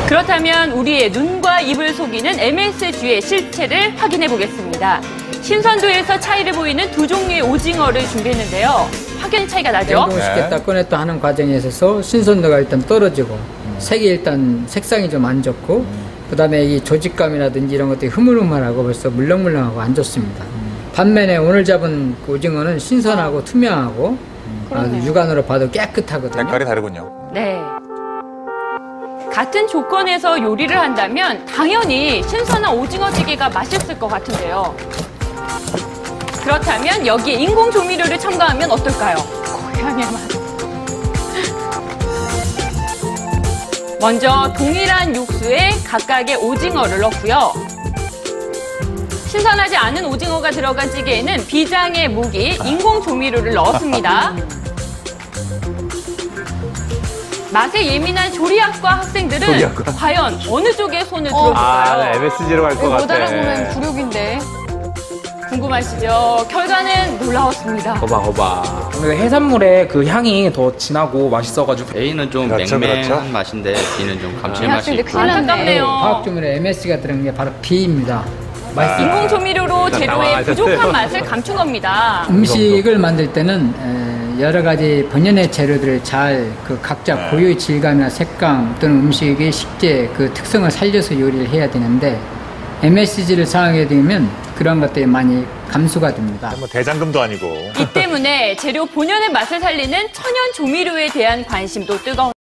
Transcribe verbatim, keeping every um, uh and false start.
그렇다면 우리의 눈과 입을 속이는 엠에스지의 실체를 확인해 보겠습니다. 신선도에서 차이를 보이는 두 종류의 오징어를 준비했는데요. 확연 차이가 나죠? 냉동시켰다 꺼냈다 하는 과정에 있어서 신선도가 일단 떨어지고 음. 색이 일단 색상이 좀 안 좋고 음. 그다음에 이 조직감이라든지 이런 것들이 흐물흐물하고 벌써 물렁물렁하고 안 좋습니다. 음. 반면에 오늘 잡은 그 오징어는 신선하고 투명하고 음. 아주 육안으로 봐도 깨끗하거든요. 색깔이 다르군요. 네. 같은 조건에서 요리를 한다면 당연히 신선한 오징어찌개가 맛있을 것 같은데요. 그렇다면 여기에 인공 조미료를 첨가하면 어떨까요? 고향의 맛. 먼저 동일한 육수에 각각의 오징어를 넣고요. 신선하지 않은 오징어가 들어간 찌개에는 비장의 무기 인공 조미료를 넣었습니다. 맛에 예민한 조리학과 학생들은 조리학과. 과연 어느 쪽에 손을 어. 들어볼까요? 아, 엠에스지로 갈 것 같아. 못 알아보면 굴욕인데. 궁금하시죠? 결과는 놀라웠습니다. 거봐 거봐. 근데 해산물의 그 향이 더 진하고 맛있어가지고 A는 좀 그렇죠, 맹맹한 그렇죠. 맛인데 B는 좀 이 감칠맛이 학생들 있고. 큰일 났네. 안타깝네요. 화학조미료 엠에스지가 들어간 게 바로 B입니다. 맛있습니다. 인공 조미료로 재료의 당황하셨어요. 부족한 맛을 감춘 겁니다. 음식을 만들 때는 에, 여러 가지 본연의 재료들을 잘 그 각자 네. 고유의 질감이나 색감 또는 음식의 식재 그 특성을 살려서 요리를 해야 되는데 엠에스지를 사용하게 되면 그런 것들이 많이 감수가 됩니다. 뭐 대장금도 아니고. 이 때문에 재료 본연의 맛을 살리는 천연 조미료에 대한 관심도 뜨거운